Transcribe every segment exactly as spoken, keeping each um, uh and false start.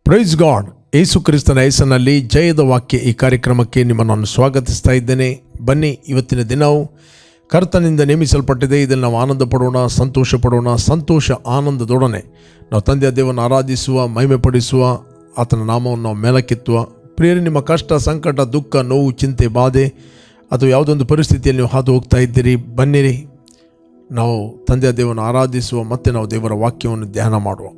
Praise God. ಯೇಸು ಕ್ರಿಸ್ತನ ಹೆಸರಿನಲ್ಲಿ ಜಯದ ವಾಕ್ಯ ಈ ಕಾರ್ಯಕ್ರಮಕ್ಕೆ ನಿಮ್ಮನ್ನು ನಾನು ಸ್ವಾಗತಿಸ್ತಾ ಇದ್ದೇನೆ. ಬನ್ನಿ, ಇವತ್ತಿನ ದಿನವು ಕರ್ತನಿಂದ ನೇಮಿಸಲ್ಪಟ್ಟಿದೆ. ಇದನ್ನು ನಾವು ಆನಂದ ಪಡೋಣ, ಸಂತೋಷ ಪಡೋಣ. ಸಂತೋಷ ಆನಂದದೊಡನೆ ನಾವು ತಂದೆಯ ದೇವರನ್ನು ಆರಾಧಿಸುವ, ಮಹಿಮೆ ಪಡಿಸುವ, ಆತನ ನಾಮವನ್ನು ನಾವು ಮೇಲಕ್ಕೆತ್ತುವ. ಪ್ರಿಯರೇ, ನಿಮ್ಮ ಕಷ್ಟ, ಸಂಕಟ, ದುಃಖ, ನೋವು, ಚಿಂತೆ, ಬಾಧೆ ಅಥವಾ ಯಾವುದೊಂದು ಪರಿಸ್ಥಿತಿಯಲ್ಲಿ ನೀವು ಹಾದು ಹೋಗ್ತಾ ಇದ್ದೀರಿ, ಬನ್ನಿರಿ, ನಾವು ತಂದೆಯ ದೇವರನ್ನು ಆರಾಧಿಸುವ, ಮತ್ತು ನಾವು ದೇವರ ವಾಕ್ಯವನ್ನು ಧ್ಯಾನ ಮಾಡುವ.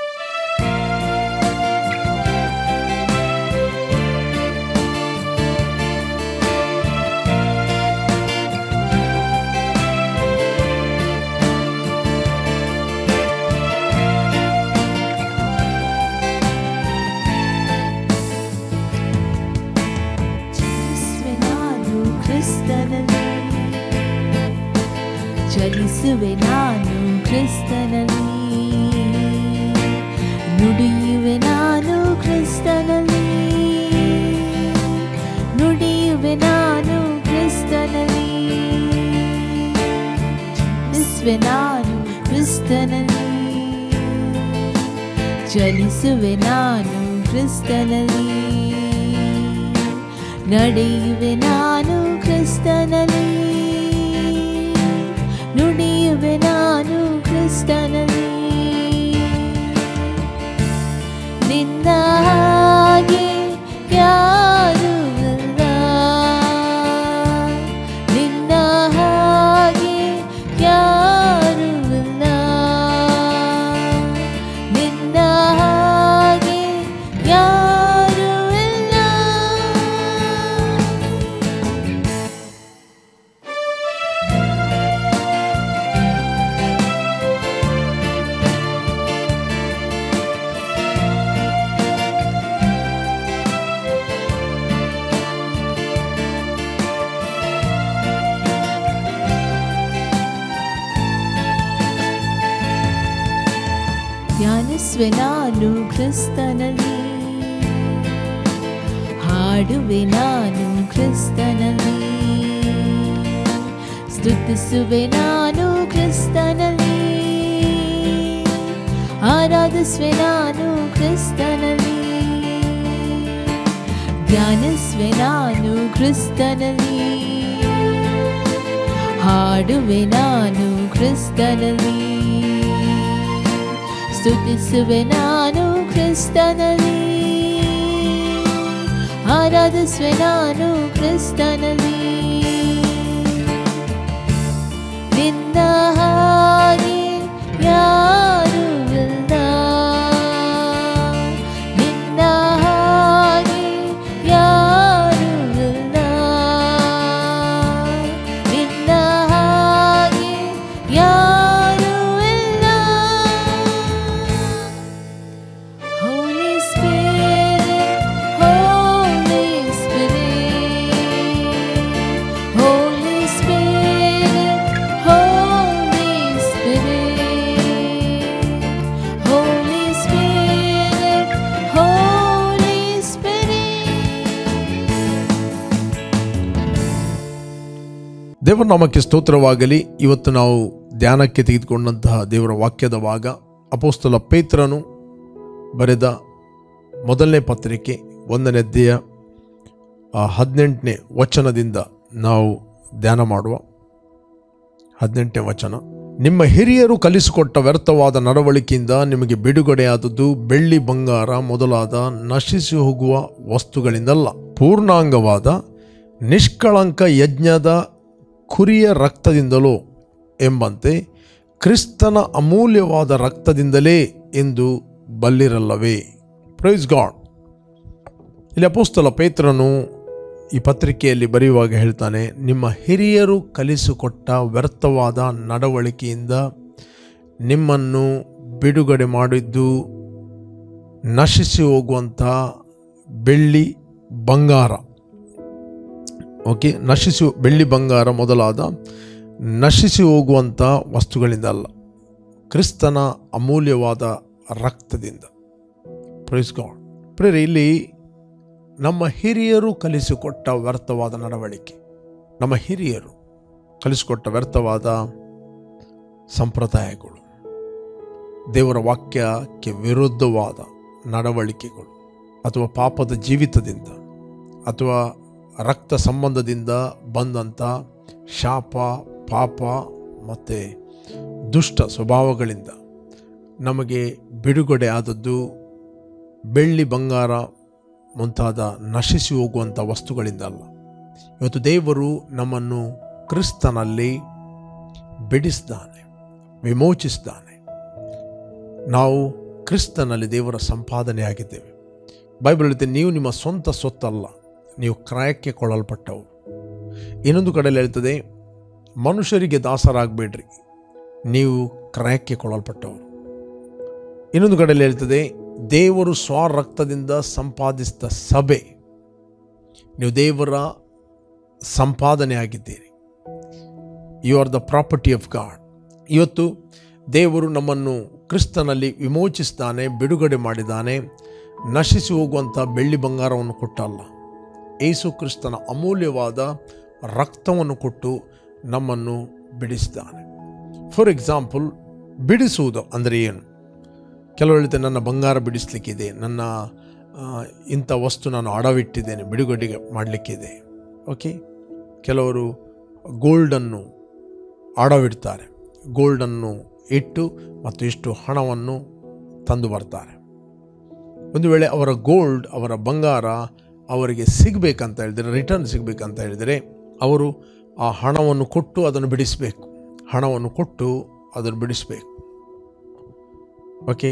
ಚಲಿಸುವೆ ನಾನು ಕ್ರಿಸ್ತನಲ್ಲಿ, ನುಡಿಯುವೆ ನಾನು ಕ್ರಿಸ್ತನಲ್ಲಿ, ನುಡಿಯುವೆ ನಾನು ಕ್ರಿಸ್ತನಲ್ಲಿ, ಚಲಿಸುವೆ ನಾನು ಕ್ರಿಸ್ತನಲ್ಲಿ, ಚಲಿಸುವೆ ನಾನು ಕ್ರಿಸ್ತನಲ್ಲಿ, ನಡೆಯುವೆ ನಾನು ಕ್ರಿಸ್ತನಲ್ಲಿ, ನುಡಿಯುವೆ ನಾನು ಕ್ರಿಸ್ತನಲ್ಲಿ. ನಿನ್ನ ಹಾಗೆ ಯಾರೂ ಇಲ್ಲ, ನಿನ್ನ ಹಾಗೆ ಯಾರೂ ಇಲ್ಲ, ನಿನ್ನ ಹಾಗೆ ಯಾರೂ ಇಲ್ಲ. ಧ್ಯಾನಿಸುವೆ ನಾನು ಕ್ರಿಸ್ತನಲ್ಲಿ, ಹಾಡುವೆ ನಾನು ಕ್ರಿಸ್ತನಲ್ಲಿ, ಸ್ತುತಿಸುವೆ ನಾನು ಕ್ರಿಸ್ತನಲ್ಲಿ, ಆರಾಧಿಸುವೆ ನಾನು ಕ್ರಿಸ್ತನಲ್ಲಿ, ಧ್ಯಾನಿಸುವೆ ನಾನು ಕ್ರಿಸ್ತನಲ್ಲಿ, ಹಾಡುವೆ ನಾನು ಕ್ರಿಸ್ತನಲ್ಲಿ, ಸ್ತುತಿಸುವೆ ನಾನು ಕ್ರಿಸ್ತನಲ್ಲಿ, ಆರಾಧಿಸುವೆ ನಾನು ಕ್ರಿಸ್ತನಲ್ಲಿ. ನಿನ್ನ ಹಾಗೆ ಯಾರೂ ಇಲ್ಲ, ನಿನ್ನ ಹಾಗೆ ಯಾರೂ ಇಲ್ಲ, ನಿನ್ನ ಹಾಗೆ ಯಾರೂ ಇಲ್ಲ. Holy Spirit, Holy Spirit, Holy Spirit, Holy Spirit, Holy Spirit, Holy Spirit. ದೇವರ ನಾಮಕ್ಕೆ ಸ್ತೋತ್ರವಾಗಲಿ. ಇವತ್ತು ನಾವು ಧ್ಯಾನಕ್ಕೆ ತೆಗೆದುಕೊಂಡಂತಹ ದೇವರ ವಾಕ್ಯದ ಭಾಗ ಅಪೊಸ್ತಲ ಪೇತ್ರನು ಬರೆದ ಮೊದಲನೇ ಪತ್ರಿಕೆ ಒಂದನೇ ಅಧ್ಯಾಯ ಹದಿನೆಂಟನೇ ವಚನದಿಂದ ನಾವು ಧ್ಯಾನ ಮಾಡುವ. ಹದಿನೆಂಟನೇ ವಚನ: ನಿಮ್ಮ ಹಿರಿಯರು ಕಲಿಸಿಕೊಟ್ಟ ವ್ಯರ್ಥವಾದ ನಡವಳಿಕೆಯಿಂದ ನಿಮಗೆ ಬಿಡುಗಡೆಯಾದದ್ದು ಬೆಳ್ಳಿ, ಬಂಗಾರ ಮೊದಲಾದ ನಶಿಸಿ ಹೋಗುವ ವಸ್ತುಗಳಿಂದಲ್ಲ, ಪೂರ್ಣಾಂಗವಾದ ನಿಷ್ಕಳಂಕ ಯಜ್ಞದ ಕುರಿಯ ರಕ್ತದಿಂದಲೋ ಎಂಬಂತೆ ಕ್ರಿಸ್ತನ ಅಮೂಲ್ಯವಾದ ರಕ್ತದಿಂದಲೇ ಎಂದು ಬಲ್ಲಿರಲ್ಲವೇ. Praise God. ಇಲ್ಲಿ ಅಪೊಸ್ತಲ ಪೇತ್ರನು ಈ ಪತ್ರಿಕೆಯಲ್ಲಿ ಬರೆಯುವಾಗ ಹೇಳ್ತಾನೆ, ನಿಮ್ಮ ಹಿರಿಯರು ಕಲಿಸಿಕೊಟ್ಟ ವ್ಯರ್ಥವಾದ ನಡವಳಿಕೆಯಿಂದ ನಿಮ್ಮನ್ನು ಬಿಡುಗಡೆ ಮಾಡಿದ್ದು ನಶಿಸಿ ಹೋಗುವಂಥ ಬೆಳ್ಳಿ, ಬಂಗಾರ, ಓಕೆ, ನಶಿಸಿ ಬೆಳ್ಳಿ, ಬಂಗಾರ ಮೊದಲಾದ ನಶಿಸಿ ಹೋಗುವಂಥ ವಸ್ತುಗಳಿಂದ ಅಲ್ಲ, ಕ್ರಿಸ್ತನ ಅಮೂಲ್ಯವಾದ ರಕ್ತದಿಂದ. Praise God. ಪ್ರೇರೆ, ಇಲ್ಲಿ ನಮ್ಮ ಹಿರಿಯರು ಕಲಿಸಿಕೊಟ್ಟ ವ್ಯರ್ಥವಾದ ನಡವಳಿಕೆ, ನಮ್ಮ ಹಿರಿಯರು ಕಲಿಸಿಕೊಟ್ಟ ವ್ಯರ್ಥವಾದ ಸಂಪ್ರದಾಯಗಳು, ದೇವರ ವಾಕ್ಯಕ್ಕೆ ವಿರುದ್ಧವಾದ ನಡವಳಿಕೆಗಳು ಅಥವಾ ಪಾಪದ ಜೀವಿತದಿಂದ ಅಥವಾ ರಕ್ತ ಸಂಬಂಧದಿಂದ ಬಂದಂಥ ಶಾಪ, ಪಾಪ ಮತ್ತು ದುಷ್ಟ ಸ್ವಭಾವಗಳಿಂದ ನಮಗೆ ಬಿಡುಗಡೆ ಆದದ್ದು ಬೆಳ್ಳಿ, ಬಂಗಾರ ಮುಂತಾದ ನಶಿಸಿ ಹೋಗುವಂಥ ವಸ್ತುಗಳಿಂದ ಅಲ್ಲ. ಇವತ್ತು ದೇವರು ನಮ್ಮನ್ನು ಕ್ರಿಸ್ತನಲ್ಲಿ ಬಿಡಿಸಿದ್ದಾನೆ, ವಿಮೋಚಿಸಿದ್ದಾನೆ. ನಾವು ಕ್ರಿಸ್ತನಲ್ಲಿ ದೇವರ ಸಂಪಾದನೆ ಆಗಿದ್ದೇವೆ. ಬೈಬಲ್ ಹೇಳುತ್ತೆ, ನೀವು ನಿಮ್ಮ ಸ್ವಂತ ಸೊತ್ತಲ್ಲ, ನೀವು ಕ್ರಯಕ್ಕೆ ಕೊಳ್ಳಲ್ಪಟ್ಟವರು. ಇನ್ನೊಂದು ಕಡೆಯಲ್ಲಿ ಹೇಳ್ತದೆ, ಮನುಷ್ಯರಿಗೆ ದಾಸರಾಗಬೇಡ್ರಿ, ನೀವು ಕ್ರಯಕ್ಕೆ ಕೊಳ್ಳಲ್ಪಟ್ಟವರು. ಇನ್ನೊಂದು ಕಡೆಯಲ್ಲಿ ಹೇಳ್ತದೆ, ದೇವರು ಸ್ವರಕ್ತದಿಂದ ಸಂಪಾದಿಸಿದ ಸಭೆ, ನೀವು ದೇವರ ಸಂಪಾದನೆ ಆಗಿದ್ದೀರಿ. You are the property of God. ಇವತ್ತು ದೇವರು ನಮ್ಮನ್ನು ಕ್ರಿಸ್ತನಲ್ಲಿ ವಿಮೋಚಿಸಿದ್ದಾನೆ, ಬಿಡುಗಡೆ ಮಾಡಿದ್ದಾನೆ. ನಶಿಸಿ ಹೋಗುವಂಥ ಬೆಳ್ಳಿ ಬಂಗಾರವನ್ನು ಕೊಟ್ಟಲ್ಲ, ಯೇಸು ಕ್ರಿಸ್ತನ ಅಮೂಲ್ಯವಾದ ರಕ್ತವನ್ನು ಕೊಟ್ಟು ನಮ್ಮನ್ನು ಬಿಡಿಸಿದ್ದಾನೆ. ಫಾರ್ ಎಕ್ಸಾಂಪಲ್, ಬಿಡಿಸುವುದು ಅಂದರೆ ಏನು? ಕೆಲವರು ಹೇಳ್ತಾರೆ, ನನ್ನ ಬಂಗಾರ ಬಿಡಿಸಲಿಕ್ಕಿದೆ, ನನ್ನ ಇಂಥ ವಸ್ತು ನಾನು ಅಡವಿಟ್ಟಿದ್ದೇನೆ, ಬಿಡುಗಡೆ ಮಾಡಲಿಕ್ಕಿದೆ. ಓಕೆ, ಕೆಲವರು ಗೋಲ್ಡನ್ನು ಅಡವಿಡ್ತಾರೆ, ಗೋಲ್ಡನ್ನು ಇಟ್ಟು ಮತ್ತು ಇಷ್ಟು ಹಣವನ್ನು ತಂದು ಬರ್ತಾರೆ. ಒಂದು ವೇಳೆ ಅವರ ಗೋಲ್ಡ್, ಅವರ ಬಂಗಾರ ಅವರಿಗೆ ಸಿಗಬೇಕಂತ ಹೇಳಿದರೆ, ರಿಟರ್ನ್ ಸಿಗಬೇಕಂತ ಹೇಳಿದರೆ, ಅವರು ಆ ಹಣವನ್ನು ಕೊಟ್ಟು ಅದನ್ನು ಬಿಡಿಸಬೇಕು, ಹಣವನ್ನು ಕೊಟ್ಟು ಅದನ್ನು ಬಿಡಿಸಬೇಕು. ಓಕೆ,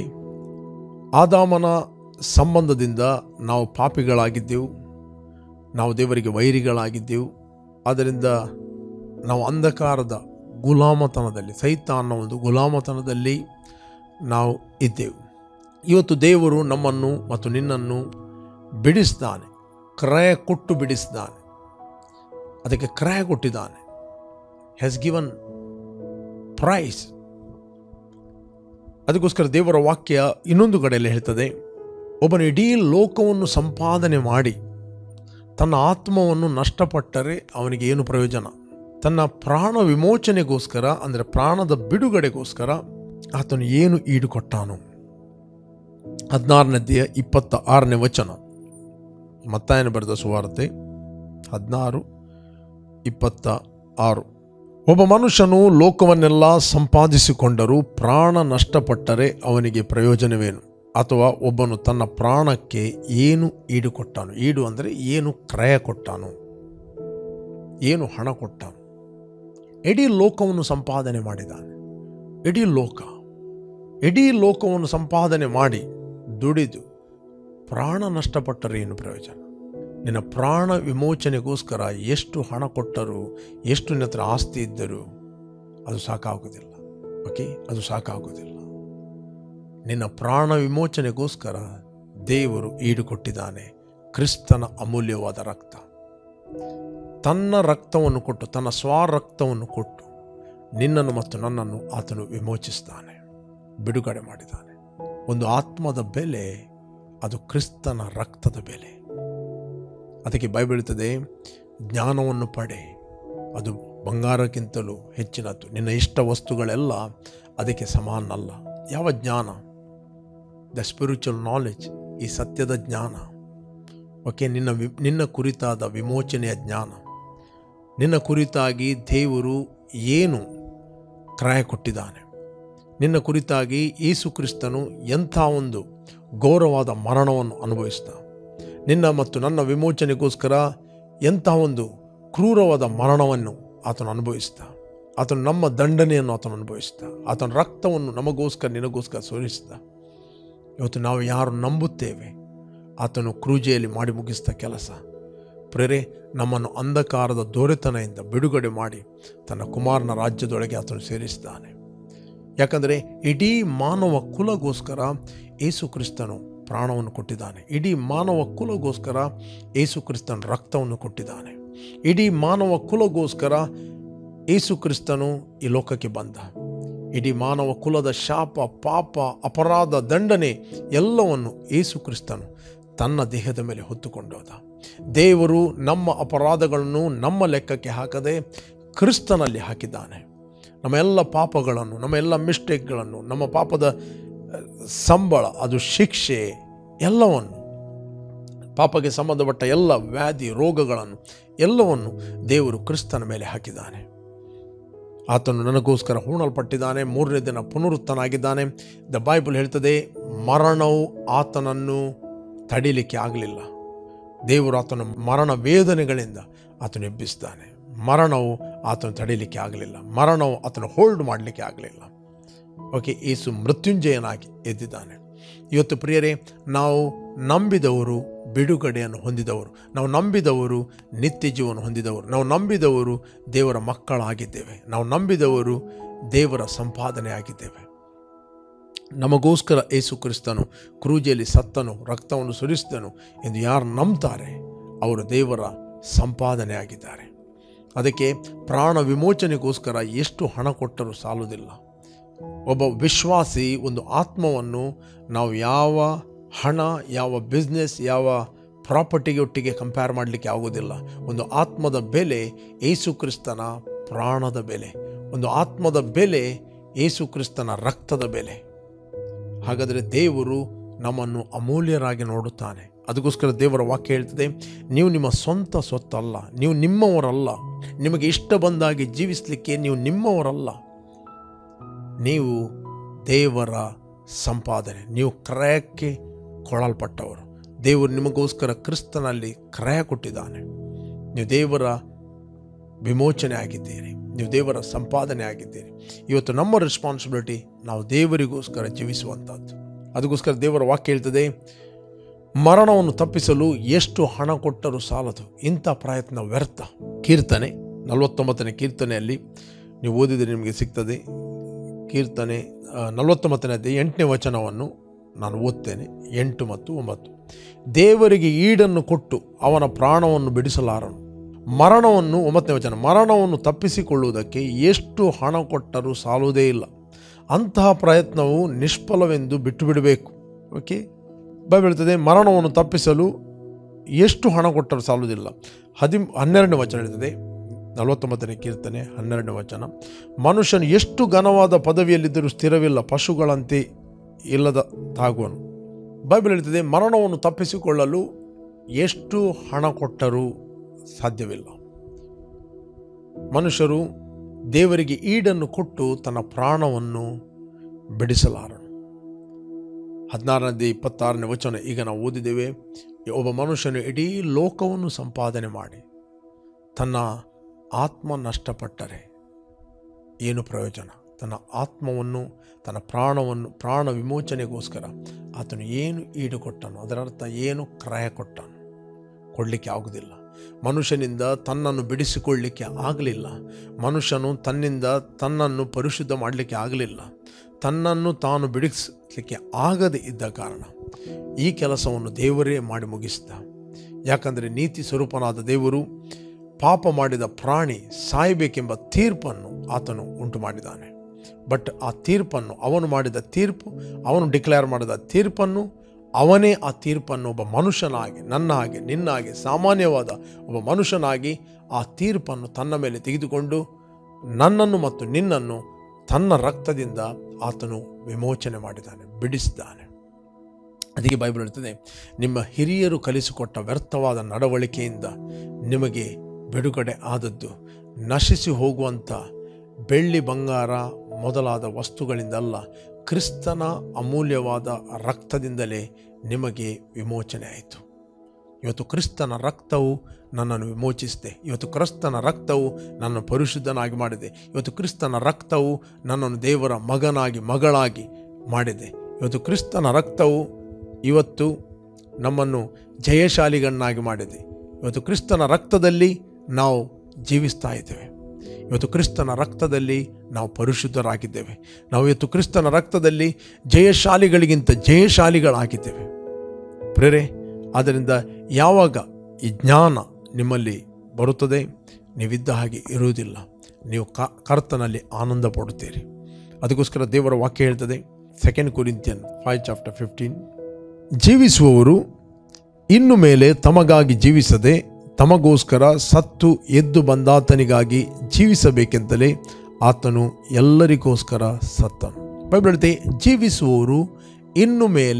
ಆದಾಮನ ಸಂಬಂಧದಿಂದ ನಾವು ಪಾಪಿಗಳಾಗಿದ್ದೆವು, ನಾವು ದೇವರಿಗೆ ವೈರಿಗಳಾಗಿದ್ದೆವು. ಆದ್ದರಿಂದ ನಾವು ಅಂಧಕಾರದ ಗುಲಾಮತನದಲ್ಲಿ, ಸೈತಾನ ಒಂದು ಗುಲಾಮತನದಲ್ಲಿ ನಾವು ಇದ್ದೆವು. ಇವತ್ತು ದೇವರು ನಮ್ಮನ್ನು ಮತ್ತು ನಿನ್ನನ್ನು ಬಿಡಿಸಿದ್ದಾನೆ, ಕ್ರಯ ಕೊಟ್ಟು ಬಿಡಿಸಿದ್ದಾನೆ. ಅದಕ್ಕೆ ಕ್ರಯ ಕೊಟ್ಟಿದ್ದಾನೆ. Has given price. ಅದಕ್ಕೋಸ್ಕರ ದೇವರ ವಾಕ್ಯ ಇನ್ನೊಂದು ಕಡೆಯಲ್ಲಿ ಹೇಳ್ತದೆ, ಒಬ್ಬನು ಇಡೀ ಲೋಕವನ್ನು ಸಂಪಾದನೆ ಮಾಡಿ ತನ್ನ ಆತ್ಮವನ್ನು ನಷ್ಟಪಟ್ಟರೆ ಅವನಿಗೆ ಏನು ಪ್ರಯೋಜನ? ತನ್ನ ಪ್ರಾಣ ವಿಮೋಚನೆಗೋಸ್ಕರ, ಅಂದರೆ ಪ್ರಾಣದ ಬಿಡುಗಡೆಗೋಸ್ಕರ ಆತನು ಏನು ಈಡು ಕೊಟ್ಟಾನು? ಹದಿನಾರನೇದೆಯ ಇಪ್ಪತ್ತ ಆರನೇ ವಚನ, ಮತ್ತಾಯನ ಬರೆದ ಸುವಾರ್ತೆ ಹದಿನಾರು ಇಪ್ಪತ್ತ ಆರು. ಒಬ್ಬ ಮನುಷ್ಯನು ಲೋಕವನ್ನೆಲ್ಲ ಸಂಪಾದಿಸಿಕೊಂಡರೂ ಪ್ರಾಣ ನಷ್ಟಪಟ್ಟರೆ ಅವನಿಗೆ ಪ್ರಯೋಜನವೇನು? ಅಥವಾ ಒಬ್ಬನು ತನ್ನ ಪ್ರಾಣಕ್ಕೆ ಏನು ಈಡು ಕೊಟ್ಟಾನು? ಈಡು ಅಂದರೆ ಏನು ಕ್ರಯ ಕೊಟ್ಟಾನು, ಏನು ಹಣ ಕೊಟ್ಟಾನು? ಇಡೀ ಲೋಕವನ್ನು ಸಂಪಾದನೆ ಮಾಡಿದ್ದಾನೆ. ಇಡೀ ಲೋಕ ಇಡೀ ಲೋಕವನ್ನು ಸಂಪಾದನೆ ಮಾಡಿ ದುಡಿದು ಪ್ರಾಣ ನಷ್ಟಪಟ್ಟರೆ ಏನು ಪ್ರಯೋಜನ? ನಿನ್ನ ಪ್ರಾಣ ವಿಮೋಚನೆಗೋಸ್ಕರ ಎಷ್ಟು ಹಣ ಕೊಟ್ಟರೂ, ಎಷ್ಟು ನಿನ್ನ ಹತ್ರ ಆಸ್ತಿ ಇದ್ದರೂ ಅದು ಸಾಕಾಗೋದಿಲ್ಲ. ಓಕೆ, ಅದು ಸಾಕಾಗೋದಿಲ್ಲ. ನಿನ್ನ ಪ್ರಾಣ ವಿಮೋಚನೆಗೋಸ್ಕರ ದೇವರು ಈಡು ಕೊಟ್ಟಿದ್ದಾನೆ ಕ್ರಿಸ್ತನ ಅಮೂಲ್ಯವಾದ ರಕ್ತ. ತನ್ನ ರಕ್ತವನ್ನು ಕೊಟ್ಟು, ತನ್ನ ಸ್ವರಕ್ತವನ್ನು ಕೊಟ್ಟು ನಿನ್ನನ್ನು ಮತ್ತು ನನ್ನನ್ನು ಆತನು ವಿಮೋಚಿಸಿದ್ದಾನೆ, ಬಿಡುಗಡೆ ಮಾಡಿದ್ದಾನೆ. ಒಂದು ಆತ್ಮದ ಬೆಲೆ ಅದು ಕ್ರಿಸ್ತನ ರಕ್ತದ ಬೆಲೆ. ಅದಕ್ಕೆ ಬೈಬಲ್ ಹೇಳುತ್ತದೆ, ಜ್ಞಾನವನ್ನು ಪಡೆ, ಅದು ಬಂಗಾರಕ್ಕಿಂತಲೂ ಹೆಚ್ಚಿನದ್ದು. ನಿನ್ನ ಇಷ್ಟ ವಸ್ತುಗಳೆಲ್ಲ ಅದಕ್ಕೆ ಸಮಾನಲ್ಲ. ಯಾವ ಜ್ಞಾನ? ದ ಸ್ಪಿರಿಚುವಲ್ ನಾಲೆಜ್, ಈ ಸತ್ಯದ ಜ್ಞಾನ. ಓಕೆ, ನಿನ್ನ ವಿ ನಿನ್ನ ಕುರಿತಾದ ವಿಮೋಚನೆಯ ಜ್ಞಾನ, ನಿನ್ನ ಕುರಿತಾಗಿ ದೇವರು ಏನು ಕ್ರಯ ಕೊಟ್ಟಿದ್ದಾನೆ, ನಿನ್ನ ಕುರಿತಾಗಿ ಯೇಸು ಕ್ರಿಸ್ತನು ಎಂಥ ಒಂದು ಘೋರವಾದ ಮರಣವನ್ನು ಅನುಭವಿಸಿದ, ನಿನ್ನ ಮತ್ತು ನನ್ನ ವಿಮೋಚನೆಗೋಸ್ಕರ ಎಂಥ ಒಂದು ಕ್ರೂರವಾದ ಮರಣವನ್ನು ಆತನು ಅನುಭವಿಸಿದ. ಆತನು ನಮ್ಮ ದಂಡನೆಯನ್ನು ಆತನು ಅನುಭವಿಸಿದ. ಆತನ ರಕ್ತವನ್ನು ನಮಗೋಸ್ಕರ, ನಿನಗೋಸ್ಕರ ಸುರಿಸಿದ. ಇವತ್ತು ನಾವು ಯಾರು ನಂಬುತ್ತೇವೆ, ಆತನು ಕ್ರೂಜೆಯಲ್ಲಿ ಮಾಡಿ ಮುಗಿಸಿದ ಕೆಲಸ. ಪ್ರೇರೆ, ನಮ್ಮನ್ನು ಅಂಧಕಾರದ ದೊರೆತನದಿಂದ ಬಿಡುಗಡೆ ಮಾಡಿ ತನ್ನ ಕುಮಾರನ ರಾಜ್ಯದೊಳಗೆ ಆತನು ಸೇರಿಸಿದ್ದಾನೆ. ಯಾಕಂದರೆ ಇಡೀ ಮಾನವ ಕುಲಗೋಸ್ಕರ ಯೇಸು ಕ್ರಿಸ್ತನು ಪ್ರಾಣವನ್ನು ಕೊಟ್ಟಿದ್ದಾನೆ. ಇಡೀ ಮಾನವ ಕುಲಗೋಸ್ಕರ ಯೇಸು ಕ್ರಿಸ್ತನ ರಕ್ತವನ್ನು ಕೊಟ್ಟಿದ್ದಾನೆ. ಇಡೀ ಮಾನವ ಕುಲಗೋಸ್ಕರ ಯೇಸು ಕ್ರಿಸ್ತನು ಈ ಲೋಕಕ್ಕೆ ಬಂದ. ಇಡೀ ಮಾನವ ಕುಲದ ಶಾಪ, ಪಾಪ, ಅಪರಾಧ, ದಂಡನೆ ಎಲ್ಲವನ್ನು ಯೇಸು ಕ್ರಿಸ್ತನು ತನ್ನ ದೇಹದ ಮೇಲೆ ಹೊತ್ತುಕೊಂಡೋದ. ದೇವರು ನಮ್ಮ ಅಪರಾಧಗಳನ್ನು ನಮ್ಮ ಲೆಕ್ಕಕ್ಕೆ ಹಾಕದೆ ಕ್ರಿಸ್ತನಲ್ಲಿ ಹಾಕಿದ್ದಾನೆ. ನಮ್ಮ ಎಲ್ಲ ಪಾಪಗಳನ್ನು, ನಮ್ಮ ಎಲ್ಲ ಮಿಸ್ಟೇಕ್ಗಳನ್ನು, ನಮ್ಮ ಪಾಪದ ಸಂಬಳ ಅದು ಶಿಕ್ಷೆ ಎಲ್ಲವನ್ನು, ಪಾಪಕ್ಕೆ ಸಂಬಂಧಪಟ್ಟ ಎಲ್ಲ ವ್ಯಾಧಿ ರೋಗಗಳನ್ನು ಎಲ್ಲವನ್ನು ದೇವರು ಕ್ರಿಸ್ತನ ಮೇಲೆ ಹಾಕಿದ್ದಾನೆ. ಆತನು ನನಗೋಸ್ಕರ ಹೂಣಲ್ಪಟ್ಟಿದ್ದಾನೆ, ಮೂರನೇ ದಿನ ಪುನರುತ್ಥನಾಗಿದ್ದಾನೆ. ದ ಬೈಬಲ್ ಹೇಳ್ತದೆ, ಮರಣವು ಆತನನ್ನು ತಡೀಲಿಕ್ಕೆ ಆಗಲಿಲ್ಲ. ದೇವರು ಆತನ ಮರಣ ವೇದನೆಗಳಿಂದ ಆತನು ಎಬ್ಬಿಸ್ತಾನೆ. ಮರಣವು ಆತನು ತಡೀಲಿಕ್ಕೆ ಆಗಲಿಲ್ಲ, ಮರಣವು ಆತನು ಹೋಲ್ಡ್ ಮಾಡಲಿಕ್ಕೆ ಆಗಲಿಲ್ಲ. ಓಕೆ, ಯೇಸು ಮೃತ್ಯುಂಜಯನಾಗಿ ಎದ್ದಿದ್ದಾನೆ. ಇವತ್ತು ಪ್ರಿಯರೇ, ನಾವು ನಂಬಿದವರು ಬಿಡುಗಡೆಯನ್ನು ಹೊಂದಿದವರು, ನಾವು ನಂಬಿದವರು ನಿತ್ಯ ಜೀವನ ಹೊಂದಿದವರು, ನಾವು ನಂಬಿದವರು ದೇವರ ಮಕ್ಕಳಾಗಿದ್ದೇವೆ, ನಾವು ನಂಬಿದವರು ದೇವರ ಸಂಪಾದನೆ ಆಗಿದ್ದೇವೆ. ನಮಗೋಸ್ಕರ ಯೇಸು ಕ್ರಿಸ್ತನು ಕ್ರೂಜೆಯಲ್ಲಿ ಸತ್ತನು, ರಕ್ತವನ್ನು ಸುರಿಸಿದನು ಎಂದು ಯಾರು ನಂಬ್ತಾರೆ ಅವರು ದೇವರ ಸಂಪಾದನೆ ಆಗಿದ್ದಾರೆ. ಅದಕ್ಕೆ ಪ್ರಾಣ ವಿಮೋಚನೆಗೋಸ್ಕರ ಎಷ್ಟು ಹಣ ಕೊಟ್ಟರೂ ಸಾಲುವುದಿಲ್ಲ. ಒಬ್ಬ ವಿಶ್ವಾಸಿ ಒಂದು ಆತ್ಮವನ್ನು ನಾವು ಯಾವ ಹಣ, ಯಾವ ಬಿಸ್ನೆಸ್, ಯಾವ ಪ್ರಾಪರ್ಟಿಗೆ ಒಟ್ಟಿಗೆ ಕಂಪೇರ್ ಮಾಡಲಿಕ್ಕೆ ಆಗೋದಿಲ್ಲ. ಒಂದು ಆತ್ಮದ ಬೆಲೆ ಯೇಸು ಕ್ರಿಸ್ತನ ಪ್ರಾಣದ ಬೆಲೆ, ಒಂದು ಆತ್ಮದ ಬೆಲೆ ಯೇಸು ಕ್ರಿಸ್ತನ ರಕ್ತದ ಬೆಲೆ. ಹಾಗಾದರೆ ದೇವರು ನಮ್ಮನ್ನು ಅಮೂಲ್ಯರಾಗಿ ನೋಡುತ್ತಾನೆ. ಅದಕ್ಕೋಸ್ಕರ ದೇವರ ವಾಕ್ಯ ಹೇಳ್ತದೆ, ನೀವು ನಿಮ್ಮ ಸ್ವಂತ ಸೊತ್ತಲ್ಲ, ನೀವು ನಿಮ್ಮವರಲ್ಲ, ನಿಮಗೆ ಇಷ್ಟ ಬಂದಾಗಿ ಜೀವಿಸಲಿಕ್ಕೆ ನೀವು ನಿಮ್ಮವರಲ್ಲ, ನೀವು ದೇವರ ಸಂಪಾದನೆ, ನೀವು ಕ್ರಯಕ್ಕೆ ಕೊಡಲ್ಪಟ್ಟವರು. ದೇವರು ನಿಮಗೋಸ್ಕರ ಕ್ರಿಸ್ತನಲ್ಲಿ ಕ್ರಯ ಕೊಟ್ಟಿದ್ದಾನೆ. ನೀವು ದೇವರ ವಿಮೋಚನೆ ಆಗಿದ್ದೀರಿ, ನೀವು ದೇವರ ಸಂಪಾದನೆ ಆಗಿದ್ದೀರಿ. ಇವತ್ತು ನಮ್ಮ ರೆಸ್ಪಾನ್ಸಿಬಿಲಿಟಿ ನಾವು ದೇವರಿಗೋಸ್ಕರ ಜೀವಿಸುವಂಥದ್ದು. ಅದಕ್ಕೋಸ್ಕರ ದೇವರ ವಾಕ್ಯ ಹೇಳ್ತದೆ, ಮರಣವನ್ನು ತಪ್ಪಿಸಲು ಎಷ್ಟು ಹಣ ಕೊಟ್ಟರೂ ಸಾಲದು, ಇಂಥ ಪ್ರಯತ್ನ ವ್ಯರ್ಥ. ಕೀರ್ತನೆ ನಲವತ್ತೊಂಬತ್ತನೇ ಕೀರ್ತನೆಯಲ್ಲಿ ನೀವು ಓದಿದರೆ ನಿಮಗೆ ಸಿಗ್ತದೆ. ಕೀರ್ತನೆ ನಲವತ್ತೊಂಬತ್ತನೇ ಅಧ್ಯಾಯ ಎಂಟನೇ ವಚನವನ್ನು ನಾನು ಓದ್ತೇನೆ, ಎಂಟು ಮತ್ತು ಒಂಬತ್ತು. ದೇವರಿಗೆ ಈಡನ್ನು ಕೊಟ್ಟು ಅವನ ಪ್ರಾಣವನ್ನು ಬಿಡಿಸಲಾರನು. ಮರಣವನ್ನು, ಒಂಬತ್ತನೇ ವಚನ, ಮರಣವನ್ನು ತಪ್ಪಿಸಿಕೊಳ್ಳುವುದಕ್ಕೆ ಎಷ್ಟು ಹಣ ಕೊಟ್ಟರೂ ಸಾಲುವುದೇ ಇಲ್ಲ. ಅಂತಹ ಪ್ರಯತ್ನವು ನಿಷ್ಫಲವೆಂದು ಬಿಟ್ಟು ಬಿಡಬೇಕು. ಓಕೆ, ಬೈಬಲ್ ಹೇಳ್ತದೆ, ಮರಣವನ್ನು ತಪ್ಪಿಸಲು ಎಷ್ಟು ಹಣ ಕೊಟ್ಟರೂ ಸಾಲುವುದಿಲ್ಲ. ಹದಿ ಹನ್ನೆರಡನೇ ವಚನ ಹೇಳ್ತದೆ, ನಲವತ್ತೊಂಬತ್ತನೇ ಕೀರ್ತನೆ ಹನ್ನೆರಡನೇ ವಚನ, ಮನುಷ್ಯನು ಎಷ್ಟು ಘನವಾದ ಪದವಿಯಲ್ಲಿದ್ದರೂ ಸ್ಥಿರವಿಲ್ಲ, ಪಶುಗಳಂತೆ ಇಲ್ಲದ ತಾಗುವನು. ಬೈಬಲ್ ಹೇಳ್ತದೆ, ಮರಣವನ್ನು ತಪ್ಪಿಸಿಕೊಳ್ಳಲು ಎಷ್ಟು ಹಣ ಕೊಟ್ಟರೂ ಸಾಧ್ಯವಿಲ್ಲ. ಮನುಷ್ಯರು ದೇವರಿಗೆ ಈಡನ್ನು ಕೊಟ್ಟು ತನ್ನ ಪ್ರಾಣವನ್ನು ಬಿಡಿಸಲಾರನು. ಹದಿನಾರನೇ ಇಪ್ಪತ್ತಾರನೇ ವಚನ ಈಗ ನಾವು ಓದಿದ್ದೇವೆ. ಒಬ್ಬ ಮನುಷ್ಯನು ಇಡೀ ಲೋಕವನ್ನು ಸಂಪಾದನೆ ಮಾಡಿ ತನ್ನ ಆತ್ಮ ನಷ್ಟಪಟ್ಟರೆ ಏನು ಪ್ರಯೋಜನ? ತನ್ನ ಆತ್ಮವನ್ನು, ತನ್ನ ಪ್ರಾಣವನ್ನು, ಪ್ರಾಣ ವಿಮೋಚನೆಗೋಸ್ಕರ ಆತನು ಏನು ಈಡು ಕೊಟ್ಟನು? ಅದರರ್ಥ ಏನು ಕ್ರಯ ಕೊಟ್ಟನು? ಕೊಡಲಿಕ್ಕೆ ಆಗುವುದಿಲ್ಲ. ಮನುಷ್ಯನಿಂದ ತನ್ನನ್ನು ಬಿಡಿಸಿಕೊಳ್ಳಲಿಕ್ಕೆ ಆಗಲಿಲ್ಲ. ಮನುಷ್ಯನು ತನ್ನಿಂದ ತನ್ನನ್ನು ಪರಿಶುದ್ಧ ಮಾಡಲಿಕ್ಕೆ ಆಗಲಿಲ್ಲ. ತನ್ನನ್ನು ತಾನು ಬಿಡಿಸಲಿಕ್ಕೆ ಆಗದೇ ಇದ್ದ ಕಾರಣ ಈ ಕೆಲಸವನ್ನು ದೇವರೇ ಮಾಡಿ ಮುಗಿಸಿದ. ಯಾಕಂದರೆ ನೀತಿ ಸ್ವರೂಪನಾದ ದೇವರು ಪಾಪ ಮಾಡಿದ ಪ್ರಾಣಿ ಸಾಯಬೇಕೆಂಬ ತೀರ್ಪನ್ನು ಆತನು ಉಂಟು ಮಾಡಿದ್ದಾನೆ. ಬಟ್ ಆ ತೀರ್ಪನ್ನು, ಅವನು ಮಾಡಿದ ತೀರ್ಪು, ಅವನು ಡಿಕ್ಲೇರ್ ಮಾಡಿದ ತೀರ್ಪನ್ನು, ಅವನೇ ಆ ತೀರ್ಪನ್ನು ಒಬ್ಬ ಮನುಷ್ಯನಾಗಿ, ನನ್ನ ಹಾಗೆ ನಿನ್ನ ಹಾಗೆ ಸಾಮಾನ್ಯವಾದ ಒಬ್ಬ ಮನುಷ್ಯನಾಗಿ ಆ ತೀರ್ಪನ್ನು ತನ್ನ ಮೇಲೆ ತೆಗೆದುಕೊಂಡು ನನ್ನನ್ನು ಮತ್ತು ನಿನ್ನನ್ನು ತನ್ನ ರಕ್ತದಿಂದ ಆತನು ವಿಮೋಚನೆ ಮಾಡಿದ್ದಾನೆ, ಬಿಡಿಸಿದ್ದಾನೆ. ಅದಕ್ಕೆ ಬೈಬಲ್ ಹೇಳ್ತದೆ, ನಿಮ್ಮ ಹಿರಿಯರು ಕಲಿಸಿಕೊಟ್ಟ ವ್ಯರ್ಥವಾದ ನಡವಳಿಕೆಯಿಂದ ನಿಮಗೆ ಬಿಡುಗಡೆ ಆದದ್ದು ನಶಿಸಿ ಹೋಗುವಂಥ ಬೆಳ್ಳಿ ಬಂಗಾರ ಮೊದಲಾದ ವಸ್ತುಗಳಿಂದಲ್ಲ, ಕ್ರಿಸ್ತನ ಅಮೂಲ್ಯವಾದ ರಕ್ತದಿಂದಲೇ ನಿಮಗೆ ವಿಮೋಚನೆ ಆಯಿತು. ಇವತ್ತು ಕ್ರಿಸ್ತನ ರಕ್ತವು ನನ್ನನ್ನು ವಿಮೋಚಿಸಿದೆ. ಇವತ್ತು ಕ್ರಿಸ್ತನ ರಕ್ತವು ನನ್ನನ್ನು ಪರಿಶುದ್ಧನಾಗಿ ಮಾಡಿದೆ. ಇವತ್ತು ಕ್ರಿಸ್ತನ ರಕ್ತವು ನನ್ನನ್ನು ದೇವರ ಮಗನಾಗಿ, ಮಗಳಾಗಿ ಮಾಡಿದೆ. ಇವತ್ತು ಕ್ರಿಸ್ತನ ರಕ್ತವು ಇವತ್ತು ನಮ್ಮನ್ನು ಜಯಶಾಲಿಗಳನ್ನಾಗಿ ಮಾಡಿದೆ. ಇವತ್ತು ಕ್ರಿಸ್ತನ ರಕ್ತದಲ್ಲಿ ನಾವು ಜೀವಿಸ್ತಾ ಇದ್ದೇವೆ. ಇವತ್ತು ಕ್ರಿಸ್ತನ ರಕ್ತದಲ್ಲಿ ನಾವು ಪರಿಶುದ್ಧರಾಗಿದ್ದೇವೆ. ನಾವು ಇವತ್ತು ಕ್ರಿಸ್ತನ ರಕ್ತದಲ್ಲಿ ಜಯಶಾಲಿಗಳಿಗಿಂತ ಜಯಶಾಲಿಗಳಾಗಿದ್ದೇವೆ ಪ್ರೇರೆ. ಆದ್ದರಿಂದ ಯಾವಾಗ ಈ ಜ್ಞಾನ ನಿಮ್ಮಲ್ಲಿ ಬರುತ್ತದೆ, ನೀವಿದ್ದ ಹಾಗೆ ಇರುವುದಿಲ್ಲ, ನೀವು ಕ ಕರ್ತನಲ್ಲಿ ಆನಂದ ಪಡುತ್ತೀರಿ. ಅದಕ್ಕೋಸ್ಕರ ದೇವರ ವಾಕ್ಯ ಹೇಳ್ತದೆ, second Corinthian five chapter fifteen, ಜೀವಿಸುವವರು ಇನ್ನು ಮೇಲೆ ತಮಗಾಗಿ ಜೀವಿಸದೆ ತಮಗೋಸ್ಕರ ಸತ್ತು ಎದ್ದು ಬಂದಾತನಿಗಾಗಿ ಜೀವಿಸಬೇಕೆಂತಲೇ ಆತನು ಎಲ್ಲರಿಗೋಸ್ಕರ ಸತ್ತನು. ಬೈಬಲ್ ಹೇಳ್ತೆ, ಜೀವಿಸುವವರು ಇನ್ನು ಮೇಲೆ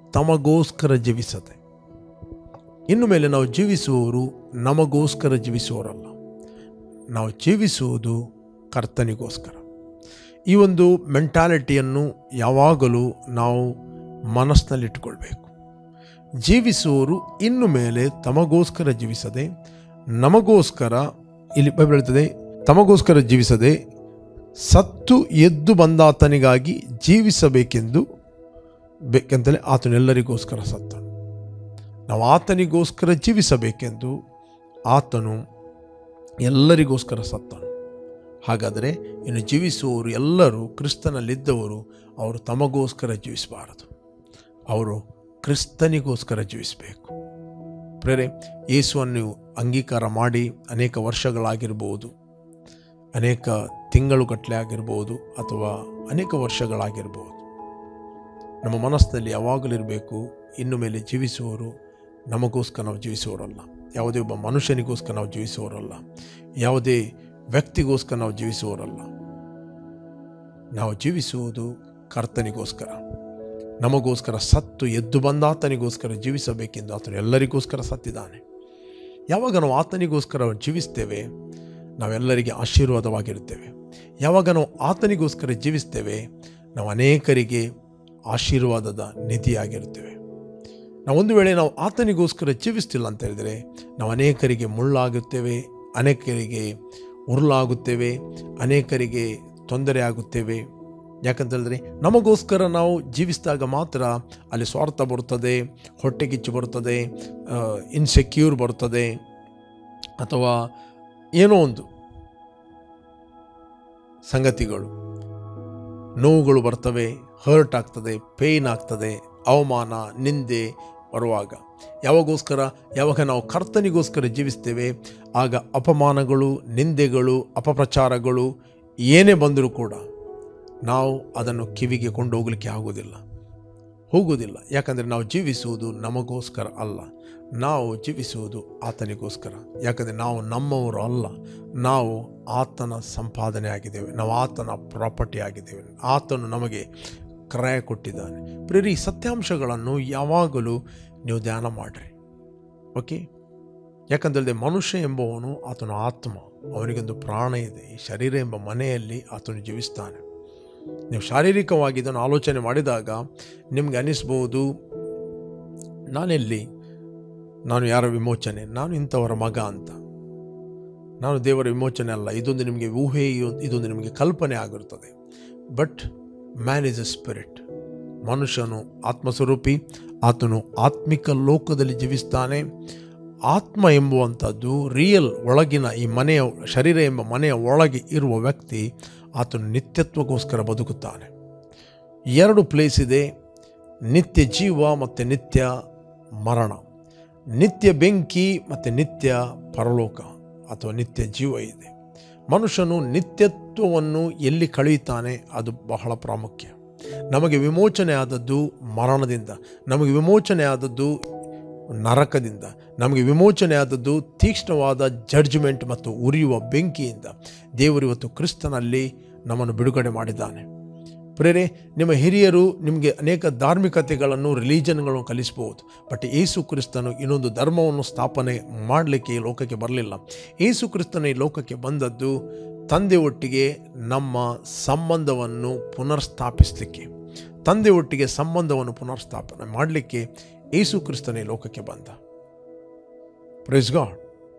ತಮಗೋಸ್ಕರ ಜೀವಿಸದೆ. ಇನ್ನು ಮೇಲೆ ನಾವು ಜೀವಿಸುವವರು ನಮಗೋಸ್ಕರ ಜೀವಿಸುವವರಲ್ಲ, ನಾವು ಜೀವಿಸುವುದು ಕರ್ತನಿಗೋಸ್ಕರ. ಈ ಒಂದು ಮೆಂಟಾಲಿಟಿಯನ್ನು ಯಾವಾಗಲೂ ನಾವು ಮನಸ್ಸಿನಲ್ಲಿಟ್ಟುಕೊಳ್ಬೇಕು. ಜೀವಿಸುವವರು ಇನ್ನು ಮೇಲೆ ತಮಗೋಸ್ಕರ ಜೀವಿಸದೆ ನಮಗೋಸ್ಕರ, ಇಲ್ಲಿ ಬೈಬಲ್ ಹೇಳ್ತದೆ, ತಮಗೋಸ್ಕರ ಜೀವಿಸದೆ ಸತ್ತು ಎದ್ದು ಬಂದಾತನಿಗಾಗಿ ಜೀವಿಸಬೇಕೆಂದು ಬೇಕೆಂತಲೇ ಆತನೆಲ್ಲರಿಗೋಸ್ಕರ ಸತ್ತನು. ನಾವು ಆತನಿಗೋಸ್ಕರ ಜೀವಿಸಬೇಕೆಂದು ಆತನು ಎಲ್ಲರಿಗೋಸ್ಕರ ಸತ್ತನು. ಹಾಗಾದರೆ ಇನ್ನು ಜೀವಿಸುವವರು ಎಲ್ಲರೂ ಕ್ರಿಸ್ತನಲ್ಲಿದ್ದವರು ಅವರು ತಮಗೋಸ್ಕರ ಜೀವಿಸಬಾರದು, ಅವರು ಕ್ರಿಸ್ತನಿಗೋಸ್ಕರ ಜೀವಿಸಬೇಕು. ಪ್ರೇರೆ, ಯೇಸುವನ್ನು ಅಂಗೀಕಾರ ಮಾಡಿ ಅನೇಕ ವರ್ಷಗಳಾಗಿರ್ಬೋದು, ಅನೇಕ ತಿಂಗಳುಗಟ್ಟಲೆ ಆಗಿರ್ಬೋದು, ಅಥವಾ ಅನೇಕ ವರ್ಷಗಳಾಗಿರ್ಬೋದು. ನಮ್ಮ ಮನಸ್ಸಿನಲ್ಲಿ ಯಾವಾಗಲಿರಬೇಕು, ಇನ್ನು ಮೇಲೆ ಜೀವಿಸುವವರು ನಮಗೋಸ್ಕರ ನಾವು ಜೀವಿಸುವವರಲ್ಲ, ಯಾವುದೇ ಒಬ್ಬ ಮನುಷ್ಯನಿಗೋಸ್ಕರ ನಾವು ಜೀವಿಸುವವರಲ್ಲ, ಯಾವುದೇ ವ್ಯಕ್ತಿಗೋಸ್ಕರ ನಾವು ಜೀವಿಸುವವರಲ್ಲ. ನಾವು ಜೀವಿಸುವುದು ಕರ್ತನಿಗೋಸ್ಕರ. ನಮಗೋಸ್ಕರ ಸತ್ತು ಎದ್ದು ಬಂದಾತನಿಗೋಸ್ಕರ ಜೀವಿಸಬೇಕೆಂದು ಆತನು ಎಲ್ಲರಿಗೋಸ್ಕರ ಸತ್ತಿದ್ದಾನೆ. ಯಾವಾಗ ನಾವು ಆತನಿಗೋಸ್ಕರ ಜೀವಿಸ್ತೇವೆ, ನಾವೆಲ್ಲರಿಗೆ ಆಶೀರ್ವಾದವಾಗಿರುತ್ತೇವೆ. ಯಾವಾಗ ನಾವು ಆತನಿಗೋಸ್ಕರ ಜೀವಿಸ್ತೇವೆ, ನಾವು ಅನೇಕರಿಗೆ ಆಶೀರ್ವಾದದ ನಿಧಿಯಾಗಿರುತ್ತೇವೆ. ನಾವು ಒಂದು ವೇಳೆ ನಾವು ಆತನಿಗೋಸ್ಕರ ಜೀವಿಸ್ತಿಲ್ಲ ಅಂತ ಹೇಳಿದರೆ, ನಾವು ಅನೇಕರಿಗೆ ಮುಳ್ಳಾಗುತ್ತೇವೆ, ಅನೇಕರಿಗೆ ಉರುಳಾಗುತ್ತೇವೆ, ಅನೇಕರಿಗೆ ತೊಂದರೆ ಆಗುತ್ತೇವೆ. ಯಾಕಂತ ಹೇಳಿದ್ರೆ ನಮಗೋಸ್ಕರ ನಾವು ಜೀವಿಸಿದಾಗ ಮಾತ್ರ ಅಲ್ಲಿ ಸ್ವಾರ್ಥ ಬರುತ್ತದೆ, ಹೊಟ್ಟೆಗಿಚ್ಚು ಬರುತ್ತದೆ, ಇನ್ಸೆಕ್ಯೂರ್ ಬರುತ್ತದೆ, ಅಥವಾ ಏನೋ ಒಂದು ಸಂಗತಿಗಳು, ನೋವುಗಳು ಬರ್ತವೆ, ಹರ್ಟ್ ಆಗ್ತದೆ, ಪೇಯ್ನ್ ಆಗ್ತದೆ, ಅವಮಾನ, ನಿಂದೆ ಬರುವಾಗ. ಯಾವಾಗೋಸ್ಕರ ಯಾವಾಗ ನಾವು ಕರ್ತನಿಗೋಸ್ಕರ ಜೀವಿಸ್ತೇವೆ, ಆಗ ಅಪಮಾನಗಳು, ನಿಂದೆಗಳು, ಅಪಪ್ರಚಾರಗಳು ಏನೇ ಬಂದರೂ ಕೂಡ ನಾವು ಅದನ್ನು ಕಿವಿಗೆ ಕೊಂಡು ಹೋಗಲಿಕ್ಕೆ ಆಗೋದಿಲ್ಲ ಹೋಗುವುದಿಲ್ಲ ಯಾಕಂದರೆ ನಾವು ಜೀವಿಸುವುದು ನಮಗೋಸ್ಕರ ಅಲ್ಲ, ನಾವು ಜೀವಿಸುವುದು ಆತನಿಗೋಸ್ಕರ. ಯಾಕಂದರೆ ನಾವು ನಮ್ಮವರು ಅಲ್ಲ, ನಾವು ಆತನ ಸಂಪಾದನೆ ಆಗಿದ್ದೇವೆ, ನಾವು ಆತನ ಪ್ರಾಪರ್ಟಿ ಆಗಿದ್ದೇವೆ, ಆತನು ನಮಗೆ ಕ್ರಯ ಕೊಟ್ಟಿದ್ದಾನೆ. ಪ್ರೇರಿ, ಸತ್ಯಾಂಶಗಳನ್ನು ಯಾವಾಗಲೂ ನೀವು ಧ್ಯಾನ ಮಾಡಿರಿ, ಓಕೆ? ಯಾಕಂದರೆ ಮನುಷ್ಯ ಎಂಬವನು ಆತನ ಆತ್ಮ, ಅವನಿಗೊಂದು ಪ್ರಾಣ ಇದೆ. ಈ ಶರೀರ ಎಂಬ ಮನೆಯಲ್ಲಿ ಆತನು ಜೀವಿಸ್ತಾನೆ. ನೀವು ಶಾರೀರಿಕವಾಗಿ ಇದನ್ನು ಆಲೋಚನೆ ಮಾಡಿದಾಗ ನಿಮಗೆ ಅನ್ನಿಸ್ಬೋದು, ನಾನೆಲ್ಲಿ, ನಾನು ಯಾರ ವಿಮೋಚನೆ, ನಾನು ಇಂಥವರ ಮಗ ಅಂತ, ನಾನು ದೇವರ ವಿಮೋಚನೆ ಅಲ್ಲ. ಇದೊಂದು ನಿಮಗೆ ಊಹೆ, ಇದೊಂದು ನಿಮಗೆ ಕಲ್ಪನೆ ಆಗಿರುತ್ತದೆ. But man is a spirit. ಮನುಷ್ಯನು ಆತ್ಮಸ್ವರೂಪಿ, ಆತನು ಆತ್ಮಿಕ ಲೋಕದಲ್ಲಿ ಜೀವಿಸ್ತಾನೆ. ಆತ್ಮ ಎಂಬುವಂಥದ್ದು ರಿಯಲ್ ಒಳಗಿನ ಈ ಮನೆಯ, ಶರೀರ ಎಂಬ ಮನೆಯ ಒಳಗೆ ಇರುವ ವ್ಯಕ್ತಿ ಆತನು ನಿತ್ಯತ್ವಕ್ಕೋಸ್ಕರ ಬದುಕುತ್ತಾನೆ. ಎರಡು ಪ್ಲೇಸ್ ಇದೆ, ನಿತ್ಯ ಜೀವ ಮತ್ತು ನಿತ್ಯ ಮರಣ, ನಿತ್ಯ ಬೆಂಕಿ ಮತ್ತು ನಿತ್ಯ ಪರಲೋಕ ಅಥವಾ ನಿತ್ಯ ಜೀವ ಇದೆ. ಮನುಷ್ಯನು ನಿತ್ಯತ್ವವನ್ನು ಎಲ್ಲಿ ಕಳೆಯುತ್ತಾನೆ ಅದು ಬಹಳ ಪ್ರಾಮುಖ್ಯ. ನಮಗೆ ವಿಮೋಚನೆ ಆದದ್ದು ಮರಣದಿಂದ, ನಮಗೆ ವಿಮೋಚನೆ ಆದದ್ದು ನರಕದಿಂದ, ನಮಗೆ ವಿಮೋಚನೆ ಆದದ್ದು ತೀಕ್ಷ್ಣವಾದ ಜಡ್ಜ್ಮೆಂಟ್ ಮತ್ತು ಉರಿಯುವ ಬೆಂಕಿಯಿಂದ. ದೇವರು ಇವತ್ತು ಕ್ರಿಸ್ತನಲ್ಲಿ ನಮ್ಮನ್ನು ಬಿಡುಗಡೆ ಮಾಡಿದ್ದಾನೆ. ಪ್ರೇರೆ, ನಿಮ್ಮ ಹಿರಿಯರು ನಿಮಗೆ ಅನೇಕ ಧಾರ್ಮಿಕತೆಗಳನ್ನು, ರಿಲಿಜನ್ಗಳನ್ನು ಕಲಿಸ್ಬೋದು. ಬಟ್ ಯೇಸು ಕ್ರಿಸ್ತನು ಇನ್ನೊಂದು ಧರ್ಮವನ್ನು ಸ್ಥಾಪನೆ ಮಾಡಲಿಕ್ಕೆ ಈ ಲೋಕಕ್ಕೆ ಬರಲಿಲ್ಲ. ಯೇಸು ಕ್ರಿಸ್ತನ ಈ ಲೋಕಕ್ಕೆ ಬಂದದ್ದು ತಂದೆ ಒಟ್ಟಿಗೆ ನಮ್ಮ ಸಂಬಂಧವನ್ನು ಪುನರ್ಸ್ಥಾಪಿಸಲಿಕ್ಕೆ, ತಂದೆ ಒಟ್ಟಿಗೆ ಸಂಬಂಧವನ್ನು ಪುನರ್ಸ್ಥಾಪನೆ ಮಾಡಲಿಕ್ಕೆ ಯೇಸು ಕ್ರಿಸ್ತನ ಈ ಲೋಕಕ್ಕೆ ಬಂದ. Praise God.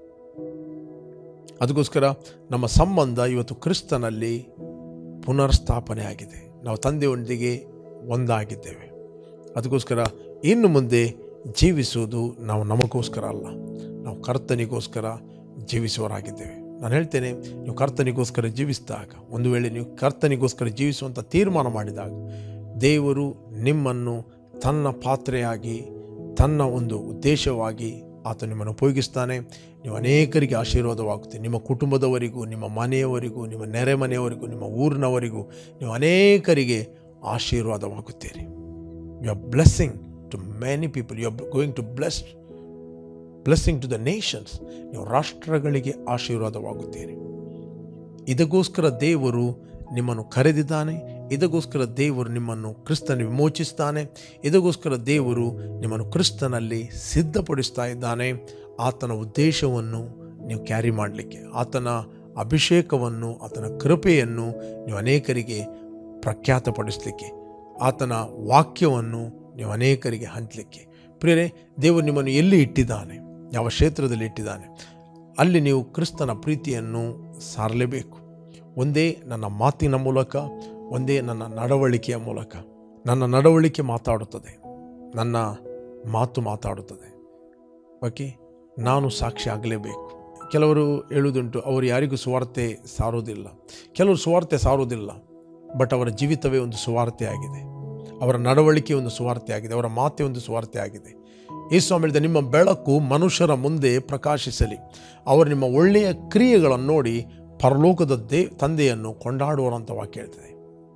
ಅದಕ್ಕೋಸ್ಕರ ನಮ್ಮ ಸಂಬಂಧ ಇವತ್ತು ಕ್ರಿಸ್ತನಲ್ಲಿ ಪುನರ್ಸ್ಥಾಪನೆ ಆಗಿದೆ. ನಾವು ತಂದೆಯೊಂದಿಗೆ ಒಂದಾಗಿದ್ದೇವೆ. ಅದಕ್ಕೋಸ್ಕರ ಇನ್ನು ಮುಂದೆ ಜೀವಿಸುವುದು ನಾವು ನಮಗೋಸ್ಕರ ಅಲ್ಲ, ನಾವು ಕರ್ತನಿಗೋಸ್ಕರ ಜೀವಿಸುವವರಾಗಿದ್ದೇವೆ. ನಾನು ಹೇಳ್ತೇನೆ, ನೀವು ಕರ್ತನಿಗೋಸ್ಕರ ಜೀವಿಸಿದಾಗ, ಒಂದು ವೇಳೆ ನೀವು ಕರ್ತನಿಗೋಸ್ಕರ ಜೀವಿಸುವಂಥ ತೀರ್ಮಾನ ಮಾಡಿದಾಗ, ದೇವರು ನಿಮ್ಮನ್ನು ತನ್ನ ಪಾತ್ರೆಯಾಗಿ, ತನ್ನ ಒಂದು ಉದ್ದೇಶವಾಗಿ ಆತ ನಿಮ್ಮನ್ನು ಉಪಯೋಗಿಸ್ತಾನೆ. ನೀವು ಅನೇಕರಿಗೆ ಆಶೀರ್ವಾದವಾಗುತ್ತೆ. ನಿಮ್ಮ ಕುಟುಂಬದವರಿಗೂ, ನಿಮ್ಮ ಮನೆಯವರಿಗೂ, ನಿಮ್ಮ ನೆರೆ ಮನೆಯವರಿಗೂ, ನಿಮ್ಮ ಊರಿನವರಿಗೂ ನೀವು ಅನೇಕರಿಗೆ ಆಶೀರ್ವಾದವಾಗುತ್ತೀರಿ. You are blessing to many people. You are going to bless blessing to the nations. ನೀವು ರಾಷ್ಟ್ರಗಳಿಗೆ ಆಶೀರ್ವಾದವಾಗುತ್ತೀರಿ. ಇದಕ್ಕೋಸ್ಕರ ದೇವರು ನಿಮ್ಮನ್ನು ಕರೆದಿದ್ದಾನೆ. ಇದಕ್ಕೋಸ್ಕರ ದೇವರು ನಿಮ್ಮನ್ನು ಕ್ರಿಸ್ತನ ವಿಮೋಚಿಸ್ತಾನೆ. ಇದಕ್ಕೋಸ್ಕರ ದೇವರು ನಿಮ್ಮನ್ನು ಕ್ರಿಸ್ತನಲ್ಲಿ ಸಿದ್ಧಪಡಿಸ್ತಾ ಇದ್ದಾನೆ. ಆತನ ಉದ್ದೇಶವನ್ನು ನೀವು ಕ್ಯಾರಿ ಮಾಡಲಿಕ್ಕೆ, ಆತನ ಅಭಿಷೇಕವನ್ನು, ಆತನ ಕೃಪೆಯನ್ನು ನೀವು ಅನೇಕರಿಗೆ ಪ್ರಖ್ಯಾತಪಡಿಸಲಿಕ್ಕೆ, ಆತನ ವಾಕ್ಯವನ್ನು ನೀವು ಅನೇಕರಿಗೆ ಹಂಚಲಿಕ್ಕೆ. ಪ್ರಿಯರೇ, ದೇವರು ನಿಮ್ಮನ್ನು ಎಲ್ಲಿ ಇಟ್ಟಿದ್ದಾನೆ, ಯಾವ ಕ್ಷೇತ್ರದಲ್ಲಿ ಇಟ್ಟಿದ್ದಾನೆ, ಅಲ್ಲಿ ನೀವು ಕ್ರಿಸ್ತನ ಪ್ರೀತಿಯನ್ನು ಸಾರಲೇಬೇಕು. ಒಂದೇ ನನ್ನ ಮಾತಿನ ಮೂಲಕ, ಒಂದೇ ನನ್ನ ನಡವಳಿಕೆಯ ಮೂಲಕ. ನನ್ನ ನಡವಳಿಕೆ ಮಾತಾಡುತ್ತದೆ, ನನ್ನ ಮಾತು ಮಾತಾಡುತ್ತದೆ. ಓಕೆ, ನಾನು ಸಾಕ್ಷಿ ಆಗಲೇಬೇಕು. ಕೆಲವರು ಹೇಳುವುದುಂಟು, ಅವರು ಯಾರಿಗೂ ಸುವಾರ್ತೆ ಸಾರೋದಿಲ್ಲ. ಕೆಲವರು ಸುವಾರ್ತೆ ಸಾರೋದಿಲ್ಲ, ಬಟ್ ಅವರ ಜೀವಿತವೇ ಒಂದು ಸುವಾರ್ತೆ ಆಗಿದೆ. ಅವರ ನಡವಳಿಕೆ ಒಂದು ಸುವಾರ್ತೆ ಆಗಿದೆ, ಅವರ ಮಾತೆ ಒಂದು ಸುವಾರ್ತೆ ಆಗಿದೆ. ಯೇಸು ಹೇಳಿದ, ನಿಮ್ಮ ಬೆಳಕು ಮನುಷ್ಯರ ಮುಂದೆ ಪ್ರಕಾಶಿಸಲಿ, ಅವರು ನಿಮ್ಮ ಒಳ್ಳೆಯ ಕ್ರಿಯೆಗಳನ್ನು ನೋಡಿ ಪರಲೋಕದ ದೇ ತಂದೆಯನ್ನು ಕೊಂಡಾಡುವಂಥ ವಾಕ್ಯ ಹೇಳ್ತದೆ.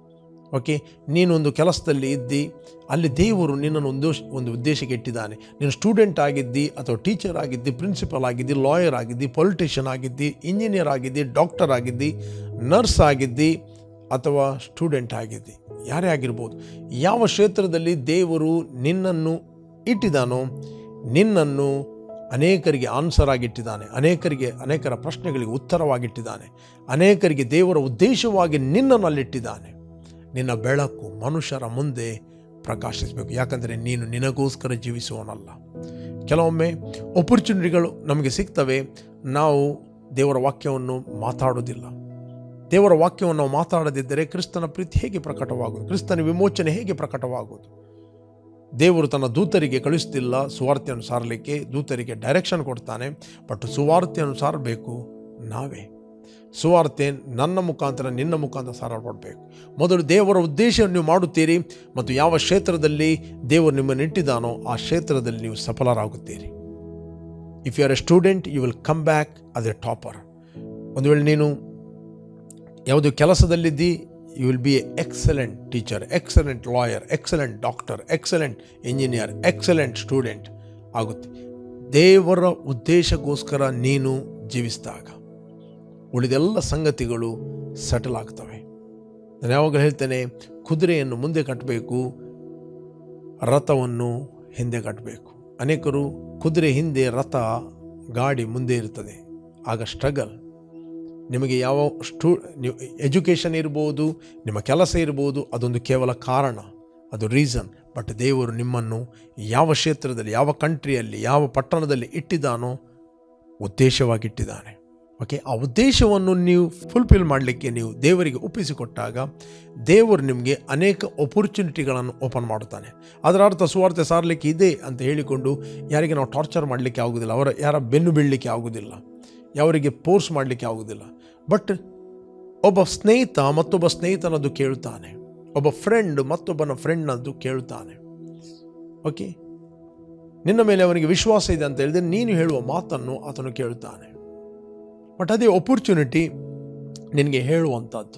ಓಕೆ, ನೀನೊಂದು ಕೆಲಸದಲ್ಲಿ ಇದ್ದಿ, ಅಲ್ಲಿ ದೇವರು ನಿನ್ನನ್ನು ಒಂದು ಒಂದು ಉದ್ದೇಶಕ್ಕೆ ಇಟ್ಟಿದ್ದಾನೆ. ನೀನು ಸ್ಟೂಡೆಂಟ್ ಆಗಿದ್ದಿ, ಅಥವಾ ಟೀಚರ್ ಆಗಿದ್ದಿ, ಪ್ರಿನ್ಸಿಪಲ್ ಆಗಿದ್ದಿ, ಲಾಯರ್ ಆಗಿದ್ದಿ, ಪೊಲಿಟಿಷಿಯನ್ ಆಗಿದ್ದಿ, ಇಂಜಿನಿಯರ್ ಆಗಿದ್ದಿ, ಡಾಕ್ಟರ್ ಆಗಿದ್ದಿ, ನರ್ಸ್ ಆಗಿದ್ದಿ, ಅಥವಾ ಸ್ಟೂಡೆಂಟ್ ಆಗಿದ್ದಿ, ಯಾರೇ ಆಗಿರ್ಬೋದು. ಯಾವ ಕ್ಷೇತ್ರದಲ್ಲಿ ದೇವರು ನಿನ್ನನ್ನು ಇಟ್ಟಿದ್ದಾನೋ, ನಿನ್ನನ್ನು ಅನೇಕರಿಗೆ ಆನ್ಸರ್ ಆಗಿಟ್ಟಿದ್ದಾನೆ, ಅನೇಕರಿಗೆ ಅನೇಕರ ಪ್ರಶ್ನೆಗಳಿಗೆ ಉತ್ತರವಾಗಿಟ್ಟಿದ್ದಾನೆ, ಅನೇಕರಿಗೆ ದೇವರ ಉದ್ದೇಶವಾಗಿ ನಿನ್ನನ್ನಲ್ಲಿಟ್ಟಿದ್ದಾನೆ. ನಿನ್ನ ಬೆಳಕು ಮನುಷ್ಯರ ಮುಂದೆ ಪ್ರಕಾಶಿಸಬೇಕು. ಯಾಕಂದರೆ ನೀನು ನಿನಗೋಸ್ಕರ ಜೀವಿಸುವವನಲ್ಲ. ಕೆಲವೊಮ್ಮೆ ಆಪರ್ಚುನಿಟಿಗಳು ನಮಗೆ ಸಿಗ್ತವೆ, ನಾವು ದೇವರ ವಾಕ್ಯವನ್ನು ಮಾತಾಡೋದಿಲ್ಲ. ದೇವರ ವಾಕ್ಯವನ್ನು ನಾವು ಮಾತಾಡದಿದ್ದರೆ ಕ್ರಿಸ್ತನ ಪ್ರೀತಿ ಹೇಗೆ ಪ್ರಕಟವಾಗುವುದು, ಕ್ರಿಸ್ತನ ವಿಮೋಚನೆ ಹೇಗೆ ಪ್ರಕಟವಾಗುವುದು? ದೇವರು ತನ್ನ ದೂತರಿಗೆ ಕಳಿಸ್ತಿಲ್ಲ ಸುವಾರ್ತೆಯನ್ನು ಸಾರಲಿಕ್ಕೆ, ದೂತರಿಗೆ ಡೈರೆಕ್ಷನ್ ಕೊಡ್ತಾನೆ. ಬಟ್ ಸುವಾರ್ತೆಯನ್ನು ಸಾರಬೇಕು ನಾವೇ. ಸುವಾರ್ತೆ ನನ್ನ ಮುಖಾಂತರ, ನಿನ್ನ ಮುಖಾಂತರ ಸಾರಲ್ಪಡಬೇಕು. ಮೊದಲು ದೇವರ ಉದ್ದೇಶವನ್ನು ನೀವು ಮಾಡುತ್ತೀರಿ, ಮತ್ತು ಯಾವ ಕ್ಷೇತ್ರದಲ್ಲಿ ದೇವರು ನಿಮ್ಮನ್ನು ಇಟ್ಟಿದ್ದಾನೋ ಆ ಕ್ಷೇತ್ರದಲ್ಲಿ ನೀವು ಸಫಲರಾಗುತ್ತೀರಿ. If you are a student, you will come back as a topper. ಒಂದು ವೇಳೆ ನೀನು ಯಾವುದೇ ಕೆಲಸದಲ್ಲಿದ್ದಿ, you will be a excellent teacher, excellent lawyer, excellent doctor, excellent engineer, excellent student ಆಗುತ್ತೆ. ದೇವರ ಉದ್ದೇಶಕ್ಕೋಸ್ಕರ ನೀನು ಜೀವಿಸಿದಾಗ ಉಳಿದೆಲ್ಲ ಸಂಗತಿಗಳು ಸೆಟಲ್ ಆಗ್ತವೆ. ನಾನು ಯಾವಾಗ ಹೇಳ್ತೇನೆ, ಕುದುರೆಯನ್ನು ಮುಂದೆ ಕಟ್ಟಬೇಕು, ರಥವನ್ನು ಹಿಂದೆ ಕಟ್ಟಬೇಕು. ಅನೇಕರು ಕುದುರೆ ಹಿಂದೆ, ರಥ ಗಾಡಿ ಮುಂದೆ ಇರ್ತದೆ, ಆಗ ಸ್ಟ್ರಗಲ್. ನಿಮಗೆ ಯಾವ ಸ್ಟೂ ನೀವು ಎಜುಕೇಷನ್ ಇರ್ಬೋದು, ನಿಮ್ಮ ಕೆಲಸ ಇರ್ಬೋದು, ಅದೊಂದು ಕೇವಲ ಕಾರಣ, ಅದು ರೀಸನ್. ಬಟ್ ದೇವರು ನಿಮ್ಮನ್ನು ಯಾವ ಕ್ಷೇತ್ರದಲ್ಲಿ, ಯಾವ ಕಂಟ್ರಿಯಲ್ಲಿ, ಯಾವ ಪಟ್ಟಣದಲ್ಲಿ ಇಟ್ಟಿದ್ದಾನೋ ಉದ್ದೇಶವಾಗಿಟ್ಟಿದ್ದಾನೆ. ಓಕೆ, ಆ ಉದ್ದೇಶವನ್ನು ನೀವು ಫುಲ್ಫಿಲ್ ಮಾಡಲಿಕ್ಕೆ ನೀವು ದೇವರಿಗೆ ಒಪ್ಪಿಸಿಕೊಟ್ಟಾಗ ದೇವರು ನಿಮಗೆ ಅನೇಕ ಆಪರ್ಚುನಿಟಿಗಳನ್ನು ಓಪನ್ ಮಾಡುತ್ತಾನೆ. ಅದರ ಅರ್ಥ ಸುವಾರ್ತೆ ಸಾರಲಿಕ್ಕೆ ಇದೆ ಅಂತ ಹೇಳಿಕೊಂಡು ಯಾರಿಗೆ ನಾವು ಟಾರ್ಚರ್ ಮಾಡಲಿಕ್ಕೆ ಆಗೋದಿಲ್ಲ, ಅವರ ಯಾರ ಬೆನ್ನು ಬೀಳಲಿಕ್ಕೆ ಆಗೋದಿಲ್ಲ, ಯಾವರಿಗೆ ಫೋರ್ಸ್ ಮಾಡಲಿಕ್ಕೆ ಆಗೋದಿಲ್ಲ. ಬಟ್ ಒಬ್ಬ ಸ್ನೇಹಿತ ಮತ್ತೊಬ್ಬ ಸ್ನೇಹಿತನದ್ದು ಕೇಳುತ್ತಾನೆ, ಒಬ್ಬ ಫ್ರೆಂಡ್ ಮತ್ತೊಬ್ಬನ ಫ್ರೆಂಡ್ನದ್ದು ಕೇಳುತ್ತಾನೆ. ಓಕೆ, ನಿನ್ನ ಮೇಲೆ ಅವನಿಗೆ ವಿಶ್ವಾಸ ಇದೆ ಅಂತ ಹೇಳಿದರೆ ನೀನು ಹೇಳುವ ಮಾತನ್ನು ಆತನು ಕೇಳುತ್ತಾನೆ. ಬಟ್ ಅದೇ ಆಪರ್ಚುನಿಟಿ ನಿನಗೆ ಹೇಳುವಂಥದ್ದು.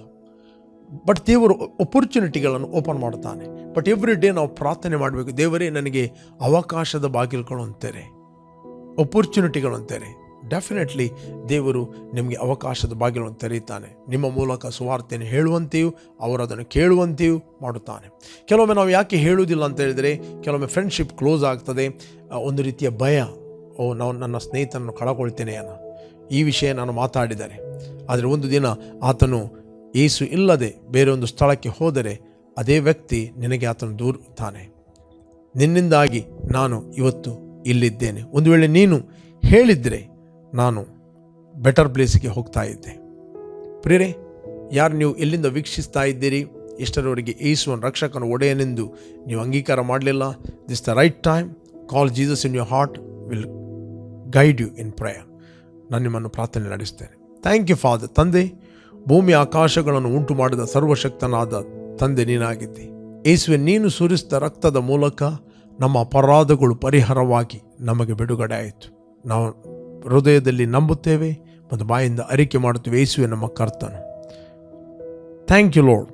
ಬಟ್ ದೇವರು ಆಪರ್ಚುನಿಟಿಗಳನ್ನು ಓಪನ್ ಮಾಡ್ತಾನೆ. ಬಟ್ ಎವ್ರಿ ಡೇ ನಾವು ಪ್ರಾರ್ಥನೆ ಮಾಡಬೇಕು, ದೇವರೇ ನನಗೆ ಅವಕಾಶದ ಬಾಗಿಲುಗಳು ಅಂತಾರೆ, ಆಪರ್ಚುನಿಟಿಗಳು ಅಂತಾರೆ. ಡೆಫಿನೆಟ್ಲಿ ದೇವರು ನಿಮಗೆ ಅವಕಾಶದ ಬಾಗಿಲನ್ನು ತೆರೀತಾನೆ. ನಿಮ್ಮ ಮೂಲಕ ಸುವಾರ್ತೆಯನ್ನು ಹೇಳುವಂತೆಯೂ ಅವರು ಅದನ್ನು ಕೇಳುವಂತೆಯೂ ಮಾಡುತ್ತಾನೆ. ಕೆಲವೊಮ್ಮೆ ನಾವು ಯಾಕೆ ಹೇಳುವುದಿಲ್ಲ ಅಂತ ಹೇಳಿದರೆ, ಕೆಲವೊಮ್ಮೆ ಫ್ರೆಂಡ್ಶಿಪ್ ಕ್ಲೋಸ್ ಆಗ್ತದೆ, ಒಂದು ರೀತಿಯ ಭಯ, ಓ ನಾವು ನನ್ನ ಸ್ನೇಹಿತನನ್ನು ಕಳಕೊಳ್ತೇನೆ ಅನ್ನೋ ಈ ವಿಷಯ ನಾನು ಮಾತಾಡಿದರೆ. ಆದರೆ ಒಂದು ದಿನ ಆತನು ಯೇಸು ಇಲ್ಲದೆ ಬೇರೆ ಒಂದು ಸ್ಥಳಕ್ಕೆ ಹೋದರೆ ಅದೇ ವ್ಯಕ್ತಿ ನಿನಗೆ ಆತನು ದೂರುತ್ತಾನೆ. ನಿನ್ನಿಂದಾಗಿ ನಾನು ಇವತ್ತು ಇಲ್ಲಿದ್ದೇನೆ. ಒಂದು ವೇಳೆ ನೀನು ಹೇಳಿದರೆ ನಾನು ಬೆಟರ್ ಪ್ಲೇಸಿಗೆ ಹೋಗ್ತಾ ಇದ್ದೆ. ಪ್ರಿಯರೇ, ಯಾರು ನೀವು ಎಲ್ಲಿಂದ ವೀಕ್ಷಿಸ್ತಾ ಇದ್ದೀರಿ, ಎಷ್ಟರವರೆಗೆ ಯೇಸುವನ್ನು ರಕ್ಷಕನ ಒಡೆಯನೆಂದು ನೀವು ಅಂಗೀಕಾರ ಮಾಡಲಿಲ್ಲ, this the right time. Call Jesus in your heart, will guide you in prayer. ನಾನು ನಿಮ್ಮನ್ನು ಪ್ರಾರ್ಥನೆ ನಡೆಸ್ತೇನೆ. Thank you Father. ತಂದೆ, ಭೂಮಿ ಆಕಾಶಗಳನ್ನು ಉಂಟು ಮಾಡಿದ ಸರ್ವಶಕ್ತನಾದ ತಂದೆ ನೀನಾಗಿದ್ದೆ. ಯೇಸುವೆ, ನೀನು ಸುರಿಸಿದ ರಕ್ತದ ಮೂಲಕ ನಮ್ಮ ಅಪರಾಧಗಳು ಪರಿಹಾರವಾಗಿ ನಮಗೆ ಬಿಡುಗಡೆ ಆಯಿತು. ನಾವು ಹೃದಯದಲ್ಲಿ ನಂಬುತ್ತೇವೆ ಮತ್ತು ಬಾಯಿಂದ ಅರಿಕೆ ಮಾಡುತ್ತೇವೆ, ಯೇಸುವೆ ನಮ್ಮ ಕರ್ತನು. Thank you Lord,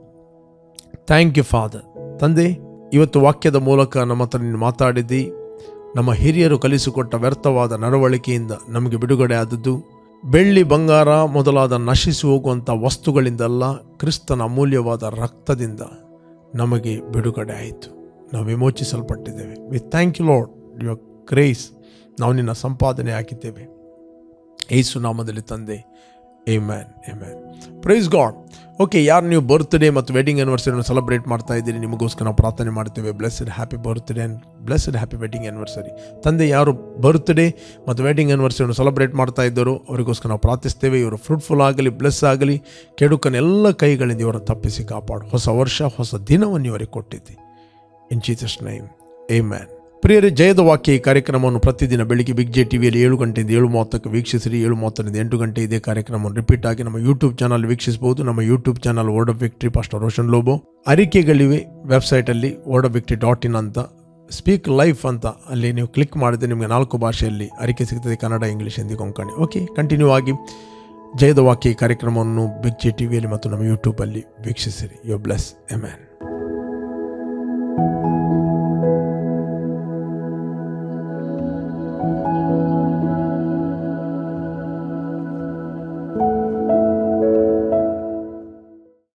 thank you Father. ತಂದೆ, ಇವತ್ತು ವಾಕ್ಯದ ಮೂಲಕ ನಮ್ಮ ಹತ್ರ ನೀನು ಮಾತಾಡಿದ್ದಿ. ನಮ್ಮ ಹಿರಿಯರು ಕಲಿಸಿಕೊಟ್ಟ ವ್ಯರ್ಥವಾದ ನಡವಳಿಕೆಯಿಂದ ನಮಗೆ ಬಿಡುಗಡೆ ಆದದ್ದು ಬೆಳ್ಳಿ ಬಂಗಾರ ಮೊದಲಾದ ನಶಿಸಿ ಹೋಗುವಂಥ ವಸ್ತುಗಳಿಂದಲ್ಲ, ಕ್ರಿಸ್ತನ ಅಮೂಲ್ಯವಾದ ರಕ್ತದಿಂದ ನಮಗೆ ಬಿಡುಗಡೆ ಆಯಿತು. ನಾವು ವಿಮೋಚಿಸಲ್ಪಟ್ಟಿದ್ದೇವೆ. We thank you Lord your grace. ನಾವು ನಿನ್ನ ಸಂಪಾದನೆ ಹಾಕಿದ್ದೇವೆ ಯೇಸು ನಾಮದಲ್ಲಿ ತಂದೆ. Amen amen. Praise God. Okay, ಯಾರು ನೀವು ಬರ್ತ್ಡೇ ಮತ್ತು ವೆಡ್ಡಿಂಗ್ ಆ್ಯನಿವರ್ಸರಿಯನ್ನು ಸೆಲೆಬ್ರೇಟ್ ಮಾಡ್ತಾ ಇದ್ದೀರಿ, ನಿಮಗೋಸ್ಕರ ನಾವು ಪ್ರಾರ್ಥನೆ ಮಾಡ್ತೇವೆ. Blessed happy birthday and blessed happy wedding anniversary. ತಂದೆ, ಯಾರು ಬರ್ತ್ಡೇ ಮತ್ತು ವೆಡ್ಡಿಂಗ್ ಆ್ಯನಿವರ್ಸರಿಯನ್ನು ಸೆಲೆಬ್ರೇಟ್ ಮಾಡ್ತಾ ಇದ್ದಾರೋ ಅವರಿಗೋಸ್ಕರ ನಾವು ಪ್ರಾರ್ಥಿಸ್ತೇವೆ. ಇವರು ಫ್ರೂಟ್ಫುಲ್ ಆಗಲಿ, ಬ್ಲೆಸ್ ಆಗಲಿ, ಕೆಡುಕನೆಲ್ಲ ಕೈಗಳಿಂದ ಇವರನ್ನು ತಪ್ಪಿಸಿ ಕಾಪಾಡು. ಹೊಸ ವರ್ಷ, ಹೊಸ ದಿನವನ್ನು ಇವರಿಗೆ ಕೊಟ್ಟಿದ್ದೆ. In Jesus name amen. ಪ್ರಿಯರೇ, ಜಯದ ವಾಕ್ಯ ಈ ಕಾರ್ಯಕ್ರಮವನ್ನು ಪ್ರತಿದಿನ ಬೆಳಿಗ್ಗೆ ಬಿಗ್ ಜೆ ಟಿವಿಯಲ್ಲಿ ಏಳು ಗಂಟೆಯಿಂದ ಏಳು ಮೂವತ್ತಕ್ಕೆ ವೀಕ್ಷಿಸಿರಿ. ಏಳು ಮೂವತ್ತರಿಂದ ಎಂಟು ಗಂಟೆ ಇದೇ ಕಾರ್ಯಕ್ರಮವನ್ನು ರಿಪೀಟ್ ಆಗಿ ನಮ್ಮ ಯೂಟ್ಯೂಬ್ ಚಾನಲ್ ವೀಕ್ಷಿಸಬಹುದು. ನಮ್ಮ YouTube channel word of victory pastor Roshan Lobo. ಅರಿಕೆಗಳಿವೆ ವೆಬ್ಸೈಟಲ್ಲಿ word of victory dot in ಅಂತ, ಸ್ಪೀಕ್ ಲೈಫ್ ಅಂತ, ಅಲ್ಲಿ ನೀವು ಕ್ಲಿಕ್ ಮಾಡಿದ್ರೆ ನಿಮಗೆ ನಾಲ್ಕು ಭಾಷೆಯಲ್ಲಿ ಅರಿಕೆ ಸಿಗ್ತದೆ: Kannada, English, Hindi, Konkani. Okay, continue ಆಗಿ ಜಯದ ವಾಕ್ಯ ಈ ಕಾರ್ಯಕ್ರಮವನ್ನು ಬಿಗ್ ಜೆ ಟಿವಿಯಲ್ಲಿ ಮತ್ತು ನಮ್ಮ ಯೂಟ್ಯೂಬಲ್ಲಿ ವೀಕ್ಷಿಸಿರಿ. You bless. ಆಮೆನ್.